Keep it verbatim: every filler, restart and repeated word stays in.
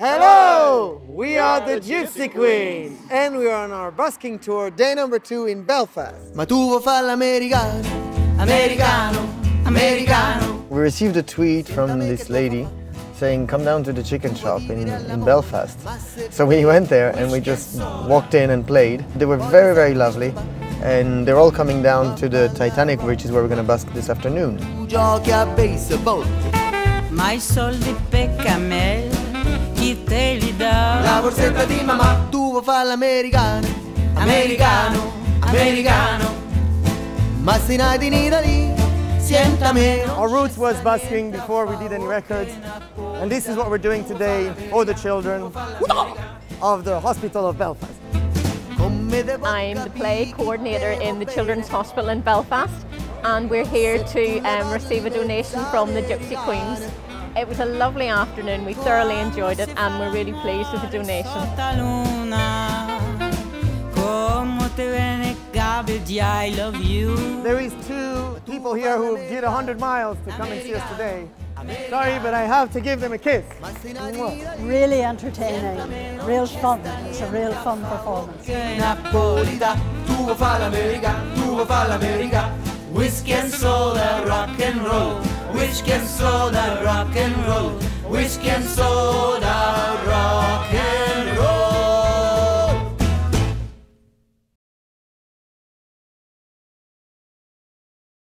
Hello! We are the Gypsy Queens and we are on our busking tour, day number two in Belfast. Ma tu vuoi fare l'americano? Americano, americano. We received a tweet from this lady saying come down to the chicken shop in, in Belfast. So we went there and we just walked in and played. They were very, very lovely. And they're all coming down to the Titanic, which is where we're going to busk this afternoon. Ma soldi per camel, chi te li dà? La borsetta di mamma. Tu vuoi fare l'americano? Americano, americano. Ma se nati in Italy, siéntame. Our roots was busking before we did any records. And this is what we're doing today for the children of the Hospital of Belfast. I'm the play coordinator in the Children's Hospital in Belfast, and we're here to um, receive a donation from the Gypsy Queens. It was a lovely afternoon, we thoroughly enjoyed it and we're really pleased with the donation. There is two people here who did one hundred miles to come and see us today. Sorry, but I have to give them a kiss. Really entertaining, real fun. It's a real fun performance. Whiskey and soda, rock and roll. Whiskey and soda, rock and roll. Whiskey and soda.